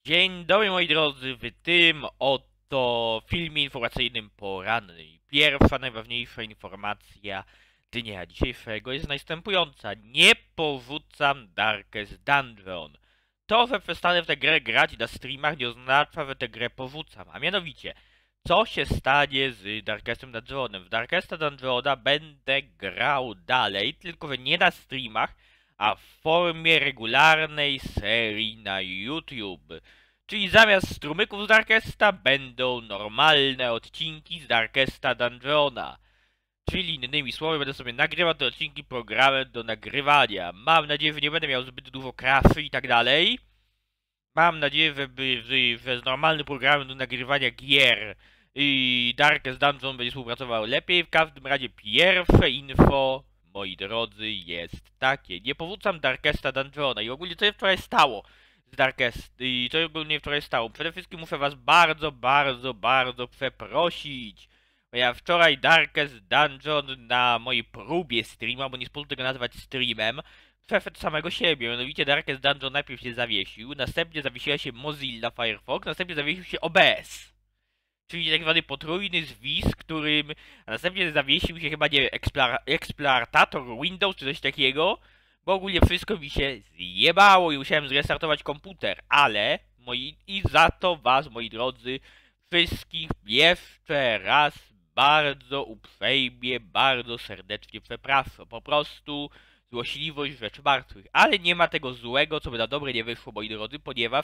Dzień dobry moi drodzy, w tym oto filmie informacyjnym porannym. Pierwsza, najważniejsza informacja dnia dzisiejszego jest następująca. Nie porzucam Darkest Dungeon. To, że przestanę w tę grę grać na streamach nie oznacza, że tę grę porzucam. A mianowicie, co się stanie z Darkestem Dungeonem? W Darkesta Dungeona będę grał dalej, tylko że nie na streamach, a w formie regularnej serii na YouTube. Czyli zamiast strumyków z Darkesta będą normalne odcinki z Darkesta Dungeona. Czyli innymi słowy będę sobie nagrywał te odcinki programem do nagrywania. Mam nadzieję, że nie będę miał zbyt dużo crashy i tak dalej. Mam nadzieję, że z normalnym programem do nagrywania gier i Darkest Dungeon będzie współpracował lepiej. W każdym razie pierwsze info, moi drodzy, jest takie. Nie powrócam Darkesta Dungeona i ogólnie co się wczoraj stało z Darkest i co ogólnie wczoraj stało. Przede wszystkim muszę was bardzo przeprosić. Bo ja wczoraj Darkest Dungeon na mojej próbie streama, bo nie sposób tego nazwać streamem, przeszedł samego siebie. Mianowicie Darkest Dungeon najpierw się zawiesił, następnie zawiesiła się Mozilla Firefox, następnie zawiesił się OBS. Czyli tak zwany potrójny zwis, którym... A następnie zawiesił się chyba, nie wiem, eksplorator Windows czy coś takiego. Bo ogólnie wszystko mi się zjebało i musiałem zrestartować komputer. Ale, i za to was, moi drodzy, wszystkich jeszcze raz bardzo uprzejmie, bardzo serdecznie przepraszam. Po prostu złośliwość rzeczy martwych. Ale nie ma tego złego, co by na dobre nie wyszło, moi drodzy, ponieważ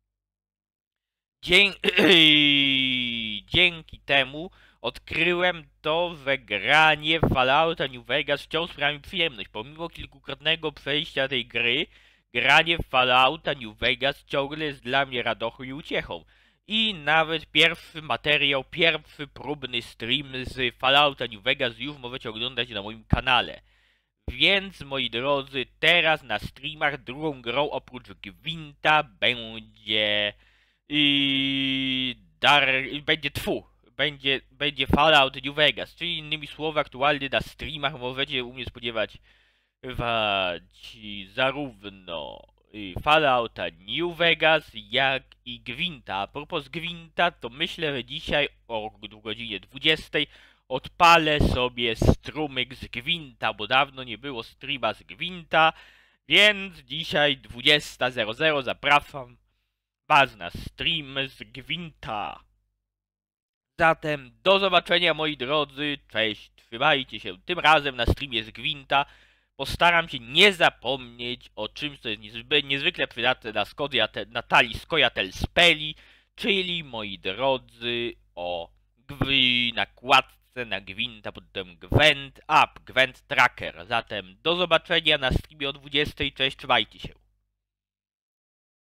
dzięki temu odkryłem to, że granie w Fallouta New Vegas wciąż sprawia mi przyjemność. Pomimo kilkukrotnego przejścia tej gry, granie w Fallouta New Vegas ciągle jest dla mnie radochą i uciechą. I nawet pierwszy materiał, pierwszy próbny stream z Fallouta New Vegas już możecie oglądać na moim kanale. Więc, moi drodzy, teraz na streamach drugą grą oprócz Gwinta będzie... będzie Fallout New Vegas, czyli innymi słowy aktualnie na streamach możecie u mnie spodziewać zarówno Fallouta New Vegas, jak i Gwinta. A propos Gwinta, to myślę, że dzisiaj o godzinie 20 odpalę sobie strumyk z Gwinta, bo dawno nie było streama z Gwinta, więc dzisiaj 20:00 zapraszam was na stream z Gwinta. Zatem do zobaczenia, moi drodzy, cześć, trzymajcie się. Tym razem na streamie z Gwinta postaram się nie zapomnieć o czymś, co jest niezwykle przydatne na talii Skojatel Speli, czyli, moi drodzy, o nakładce na Gwinta pod tytułem Gwent Tracker. Zatem do zobaczenia na streamie o 20:00, cześć, trzymajcie się.